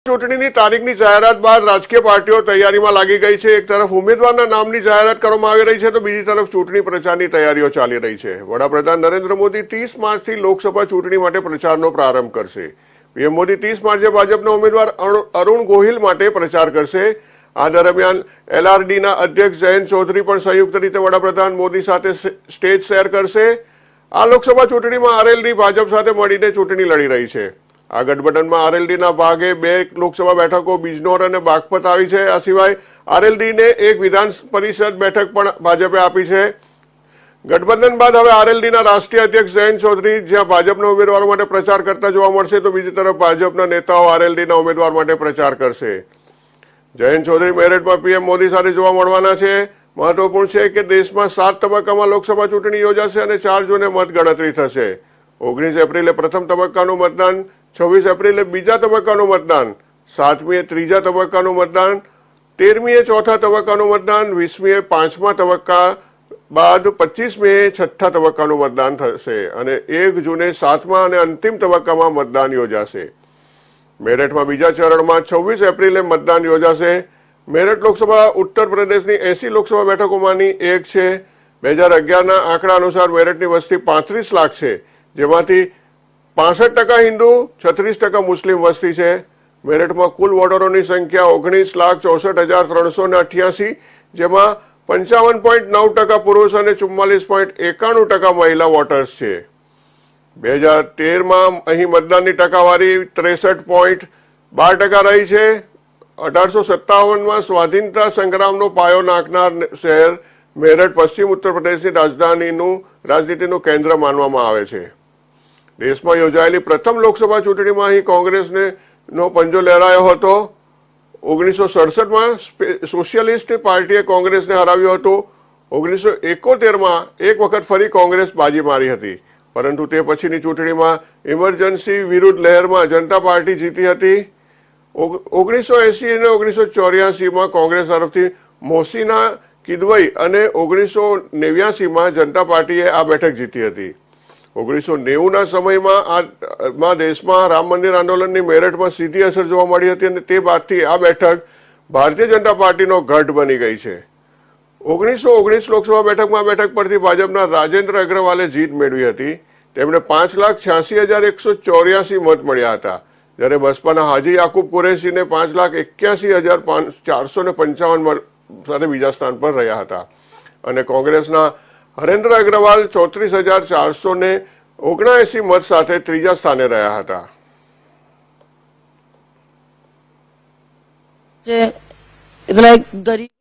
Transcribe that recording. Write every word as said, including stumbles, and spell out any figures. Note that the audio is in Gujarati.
ચૂંટણીની તારીખની જાહેરાત બાદ રાજકીય પાર્ટીઓ તૈયારીમાં લાગી ગઈ છે। એક તરફ ઉમેદવારના નામની જાહેરાત કરવામાં આવી રહી છે તો બીજી તરફ ચૂંટણી પ્રચારની તૈયારીઓ ચાલી રહી છે। વડાપ્રધાન નરેન્દ્ર મોદી ત્રીસ માર્ચથી લોકસભા ચૂંટણી માટે પ્રચારનો પ્રારંભ કરશે। પીએમ મોદી ત્રીસ માર્ચે ભાજપના ઉમેદવાર અરુણ ગોહિલ માટે પ્રચાર કરશે। આ દરમિયાન એલઆરડીના અધ્યક્ષ જયંત ચૌધરી પણ સંયુક્ત રીતે વડાપ્રધાન મોદી સાથે સ્ટેજ શેર કરશે। આ લોકસભા ચૂંટણીમાં આરએલડી ભાજપ સાથે મળીને ચૂંટણી લડી રહી છે। આ ગઠબંધનમાં આરએલડીના ભાગે બે લોકસભા બેઠકો બિજનોર અને બાગપત આવી છે। આ સિવાય આરએલડીને એક વિધાન પરિષદ બેઠક પણ ભાજપે આપી છે। ગઠબંધન બાદ હવે આરએલડીના રાષ્ટ્રીય અધ્યક્ષ જયંત ચૌધરી જ્યાં ભાજપના ઉમેદવારો માટે પ્રચાર કરતા જોવા મળશે તો બીજી તરફ ભાજપના નેતાઓ આરએલડીના ઉમેદવાર માટે પ્રચાર કરશે। જયંત ચૌધરી મેરઠમાં પીએમ મોદી સાથે જોવા મળવાના છે। મહત્વપૂર્ણ છે કે દેશમાં સાત તબક્કામાં લોકસભા ચૂંટણી યોજાશે અને ચાર જૂને મતગણતરી થશે। ઓગણીસ એપ્રિલે પ્રથમ તબક્કાનું મતદાન, છવ્વીસ એપ્રિલે બીજા તબક્કાનું મતદાન, સાતમીએ ત્રીજા તબક્કાનું મતદાન, તેરમીએ ચોથા તબક્કાનું મતદાન, વીસમીએ પાંચમા તબક્કા બાદ પચીસમીએ છઠ્ઠા તબક્કાનું મતદાન થશે અને એક જૂને સાતમા અને અંતિમ તબક્કામાં મતદાન યોજાશે। મેરઠમાં બીજા ચરણમાં છવ્વીસ એપ્રિલે મતદાન યોજાશે। મેરઠ લોકસભા ઉત્તર પ્રદેશની એસી લોકસભા બેઠકોમાંની એક છે। બે હજાર અગિયારના આંકડા અનુસાર મેરઠની વસ્તી પાંત્રીસ લાખ છે, જેમાંથી પાસઠ ટકા હિન્દુ, છત્રીસ ટકા મુસ્લિમ વસ્તી છે। મેરઠમાં કુલ વોટરોની સંખ્યા ઓગણીસ લાખ ચોસઠ હજાર ત્રણસો ને અઠ્યાસી, જેમાં પંચાવન પોઈન્ટ નવ ટકા પુરુષ અને ચુમ્માલીસ પોઈન્ટ એકાણું ટકા મહિલા વોટર્સ છે। બે હજાર તેરમાં અહીં મતદાનની ટકાવારી ત્રેસઠ પોઈન્ટ બાર ટકા રહી છે। અઢારસો સત્તાવનમાં સ્વાધીનતા સંગ્રામનો પાયો નાખનાર શહેર મેરઠ પશ્ચિમ ઉત્તર પ્રદેશની રાજધાનીનું રાજનીતિનું કેન્દ્ર માનવામાં આવે છે। દેશમાં યોજાયેલી પ્રથમ લોકસભા ચૂંટણીમાં અહીં કોંગ્રેસને નો પંજો લહેરાયો હતો। ઓગણીસો સડસઠમાં સોશિયલિસ્ટ પાર્ટીએ કોંગ્રેસને હરાવ્યો હતો। ઓગણીસો એકોતેરમાં એક વખત ફરી કોંગ્રેસ બાજી મારી હતી, પરંતુ તે પછીની ચૂંટણીમાં ઇમરજન્સી વિરુદ્ધ લહેરમાં જનતા પાર્ટી જીતી હતી। ઓગણીસો એસી અને ઓગણીસો ચોર્યાસીમાં કોંગ્રેસ તરફથી મોસીના કિદવઈ અને ઓગણીસો નેવ્યાસીમાં જનતા પાર્ટીએ આ બેઠક જીતી હતી। ઓગણીસો નેવુંના સમયમાં દેશમાં રામ મંદિર આંદોલનની મેરઠમાં સીધી અસર જોવા મળી હતી અને તે બાદથી આ બેઠક ભારતીય જનતા પાર્ટીનો ગઢ બની ગઈ છે। ઓગણીસો ઓગણીસ લોકસભા બેઠકમાં આ બેઠક પરથી ભાજપના રાજેન્દ્ર અગ્રવાલે જીત મેળવી હતી। તેમણે પાંચ લાખ છ્યાસી હજાર એકસો ચોર્યાસી મત મળ્યા હતા, જ્યારે બસપાના હાજી યાકુબ કુરેશીને પાંચ લાખ એક્યાસી હજાર ચારસો ને પંચાવન સાથે બીજા સ્થાન પર રહ્યા હતા અને કોંગ્રેસના હરેન્દ્ર અગ્રવાલ ચોત્રીસ હજાર ચારસો ને ઓગણએસી મત સાથે ત્રીજા સ્થાને રહ્યા હતા। જે એટલે ગરીબ